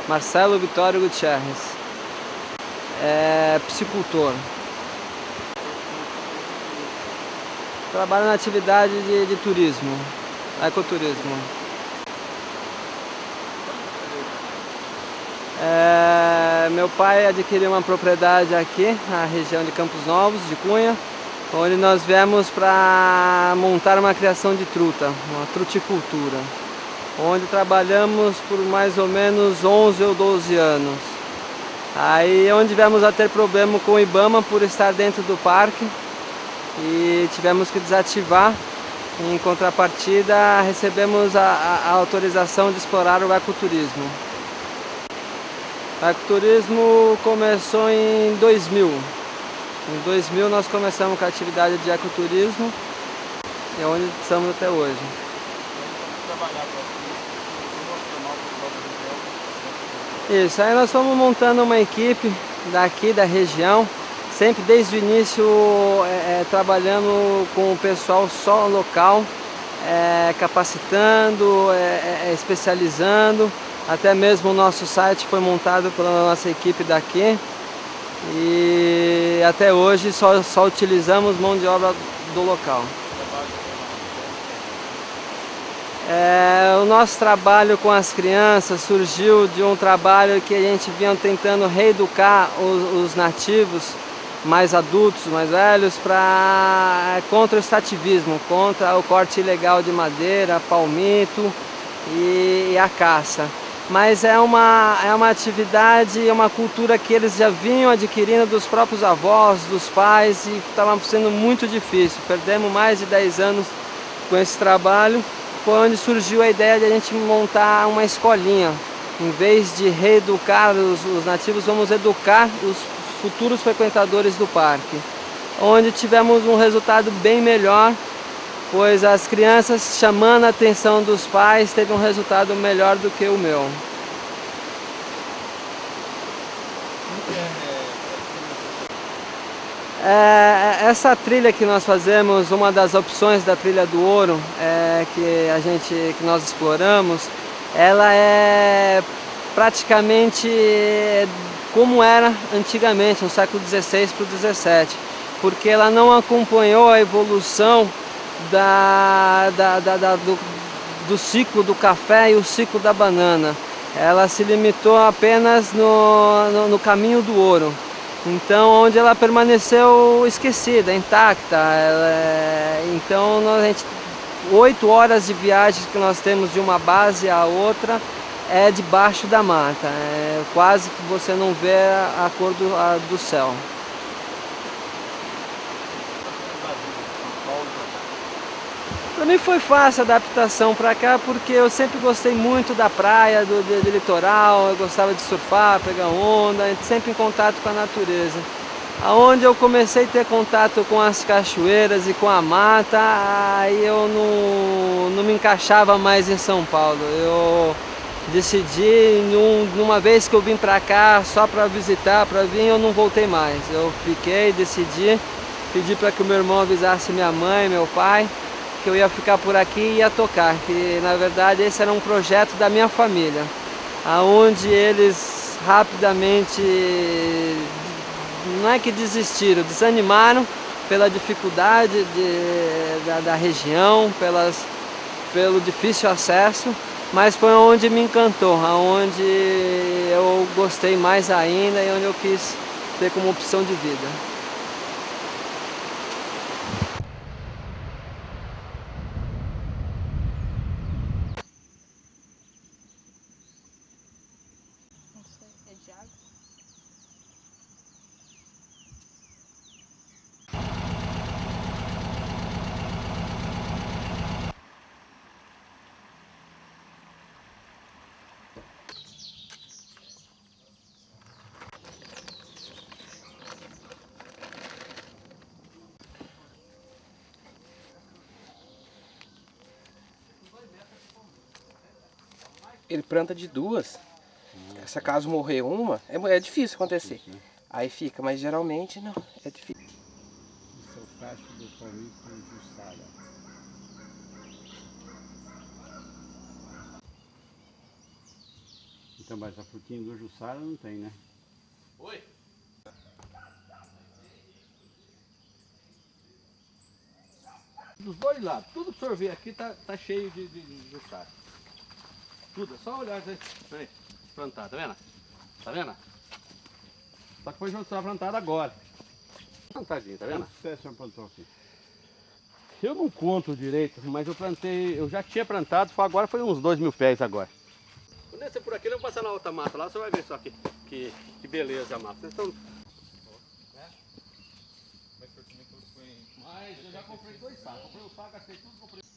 Marcelo Vitório Gutierrez. É piscicultor. Trabalho na atividade de turismo, ecoturismo. Meu pai adquiriu uma propriedade aqui na região de Campos Novos, de Cunha, onde nós viemos para montar uma criação de truta, uma truticultura, onde trabalhamos por mais ou menos 11 ou 12 anos. Aí onde viemos a ter problema com o IBAMA por estar dentro do parque e tivemos que desativar. Em contrapartida, recebemos a autorização de explorar o ecoturismo. O ecoturismo começou em 2000. Em 2000 nós começamos com a atividade de ecoturismo e é onde estamos até hoje. Isso, aí nós fomos montando uma equipe daqui da região, sempre desde o início trabalhando com o pessoal só local, capacitando, especializando. Até mesmo o nosso site foi montado pela nossa equipe daqui e até hoje só utilizamos mão de obra do local. O nosso trabalho com as crianças surgiu de um trabalho que a gente vinha tentando reeducar os nativos mais adultos, mais velhos, contra o extrativismo, contra o corte ilegal de madeira, palmito e a caça. Mas é uma atividade, é uma cultura que eles já vinham adquirindo dos próprios avós, dos pais, e estava sendo muito difícil. Perdemos mais de 10 anos com esse trabalho. Foi onde surgiu a ideia de a gente montar uma escolinha. Em vez de reeducar os nativos, vamos educar os futuros frequentadores do parque. Onde tivemos um resultado bem melhor, pois as crianças, chamando a atenção dos pais, teve um resultado melhor do que o meu. Essa trilha que nós fazemos, uma das opções da Trilha do Ouro, que nós exploramos, ela é praticamente como era antigamente, no século XVI para o XVII, porque ela não acompanhou a evolução do ciclo do café e o ciclo da banana. Ela se limitou apenas no caminho do ouro. Então, onde ela permaneceu esquecida, intacta. Então, 8 horas de viagem que nós temos de uma base à outra é debaixo da mata. Quase que você não vê a cor do céu. Para mim foi fácil a adaptação para cá, porque eu sempre gostei muito da praia, do litoral, eu gostava de surfar, pegar onda, sempre em contato com a natureza. Aonde eu comecei a ter contato com as cachoeiras e com a mata, aí eu não me encaixava mais em São Paulo. Eu decidi, numa vez que eu vim para cá só para visitar, para vir, eu não voltei mais. Eu fiquei, decidi, pedi para que o meu irmão avisasse minha mãe, meu pai, que eu ia ficar por aqui e ia tocar, que na verdade esse era um projeto da minha família, aonde eles rapidamente, não é que desistiram, desanimaram pela dificuldade da região, pelo difícil acesso, mas foi onde me encantou, aonde eu gostei mais ainda e onde eu quis ter como opção de vida. Ele planta de duas. Se acaso morrer uma, é difícil acontecer. Aí fica, mas geralmente não, é difícil. Esse é o cacho do palmito Jussara. Então, mas a frutinha do Jussara não tem, né? Oi? Dos dois lados, tudo que o senhor vê aqui tá cheio de Jussara. Tudo, é só olhar aí, plantado, tá vendo? Tá vendo? Só que foi Jussara plantado agora. Plantadinho, tá vendo? Quantos pés o senhor plantou aqui? Eu não conto direito, mas eu plantei, eu já tinha plantado, agora foi uns 2.000 pés agora. Quando descer por aqui, eu vou passar na outra mata lá, você vai ver só que beleza a mata. Vocês estão... Mas eu já comprei 2 sacos, comprei o saco, gastei tudo, comprei...